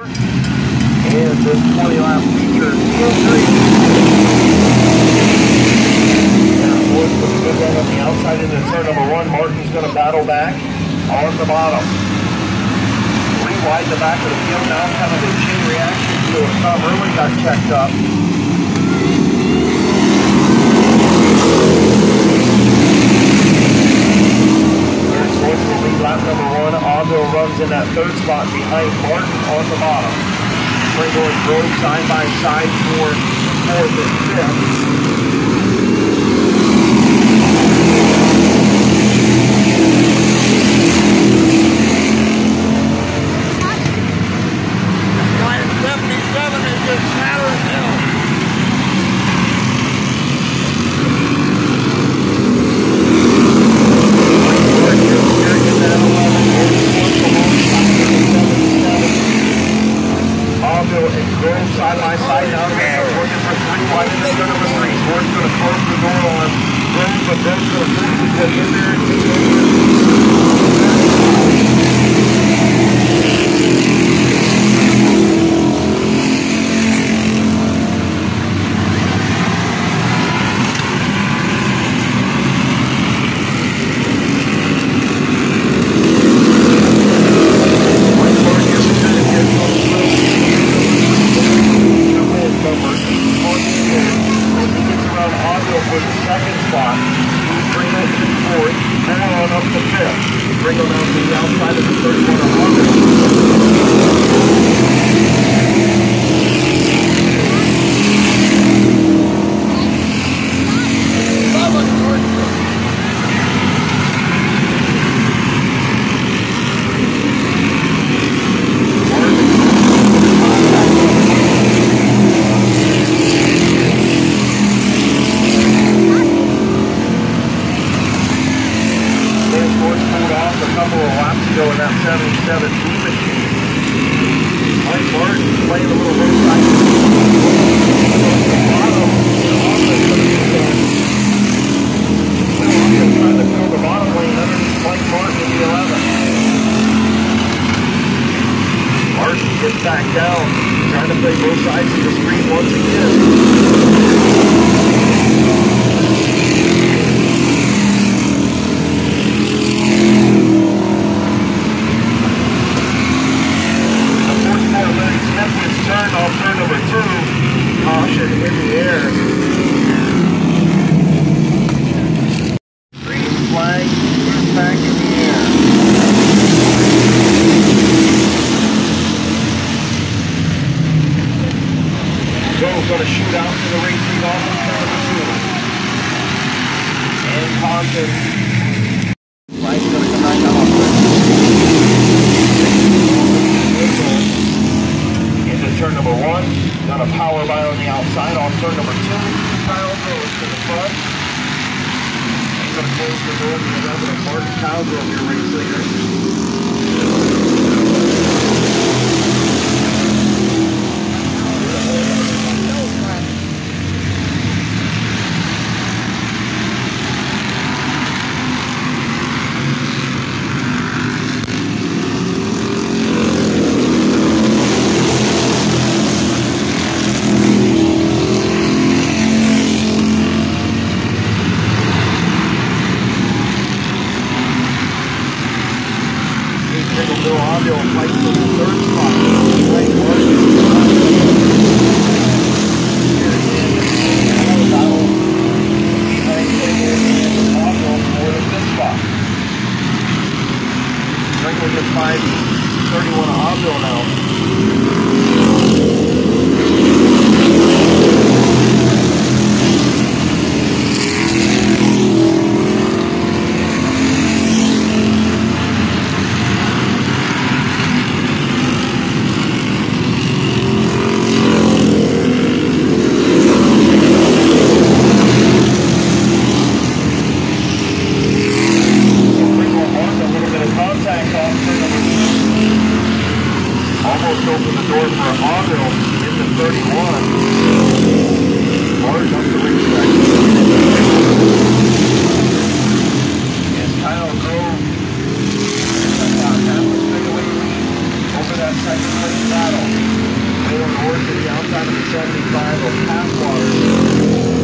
And this 20-lap feature is still green. And of course, with a good run on the outside into turn number one, Martin's going to battle back on the bottom. Wide the back of the field now, kind of a chain reaction to it. Tom Irwin got checked up. Here's Sports will lead lap number one. Auto runs in that third spot behind Martin on the bottom. Pringle and Grove side by side for fourth and fifth. Side by side now, looking for three wide in the turn number three. Ford's going to close the door on Grove, but Grove's going to force it to get in there and take back down, trying to play both sides of the street once again. The fourth car Larry Smith was turned off turn number two. Caution in the air. Green flag is back in the air. Joe's going to shoot out to the racing off of turn number two. And caution. Flag's going to come back out. Into turn number one. Got a power by on the outside off turn number two. Kyle goes to the front. He's going to close the door to the 11 of Martin Cowgrove, your race leader. Gets 5:31 Hobbill now. Almost opened the door for Auto into 31. Large up the racetrack. As Kyle Grove about half a straightaway lead over that second place battle. going north to the outside of the 75 will pass water.